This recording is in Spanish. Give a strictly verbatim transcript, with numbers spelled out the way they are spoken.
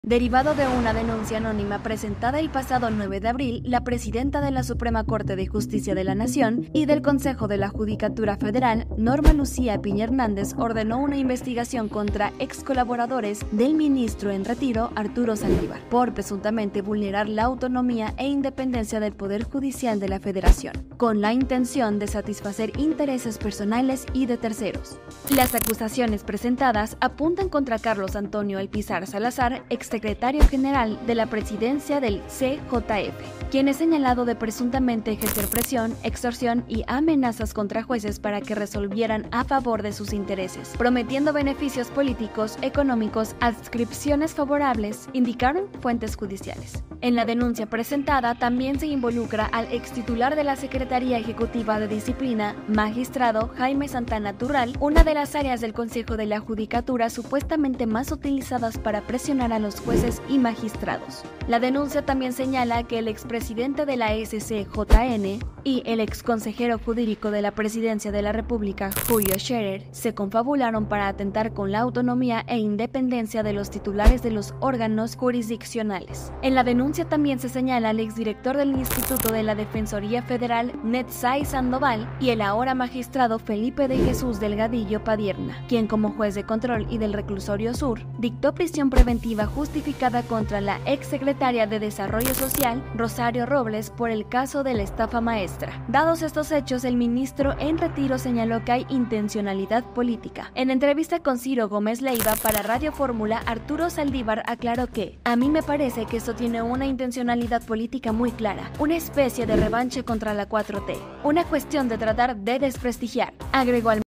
Derivado de una denuncia anónima presentada el pasado nueve de abril, la presidenta de la Suprema Corte de Justicia de la Nación y del Consejo de la Judicatura Federal, Norma Lucía Piña Hernández, ordenó una investigación contra ex colaboradores del ministro en retiro, Arturo Saldívar, por presuntamente vulnerar la autonomía e independencia del Poder Judicial de la Federación, con la intención de satisfacer intereses personales y de terceros. Las acusaciones presentadas apuntan contra Carlos Antonio Alpizar Salazar, exsecretario general de la presidencia del C J F, quien es señalado de presuntamente ejercer presión, extorsión y amenazas contra jueces para que resolvieran a favor de sus intereses, prometiendo beneficios políticos, económicos, adscripciones favorables, indicaron fuentes judiciales. En la denuncia presentada también se involucra al extitular de la Secretaría Ejecutiva de Disciplina, magistrado Jaime Santana Turral, una de las áreas del Consejo de la Judicatura supuestamente más utilizadas para presionar a los jueces y magistrados. La denuncia también señala que el expresidente de la S C J N y el exconsejero jurídico de la Presidencia de la República, Julio Scherer, se confabularon para atentar con la autonomía e independencia de los titulares de los órganos jurisdiccionales. En la denuncia también se señala al exdirector del Instituto de la Defensoría Federal, Netzai Sandoval, y el ahora magistrado Felipe de Jesús Delgadillo Padierna, quien como juez de control y del Reclusorio Sur, dictó prisión preventiva justificada contra la exsecretaria de Desarrollo Social, Rosario Robles, por el caso de la estafa maestra. Dados estos hechos, el ministro en retiro señaló que hay intencionalidad política. En entrevista con Ciro Gómez Leiva para Radio Fórmula, Arturo Saldívar aclaró que a mí me parece que esto tiene una intencionalidad política muy clara, una especie de revanche contra la cuatro T, una cuestión de tratar de desprestigiar, agregó al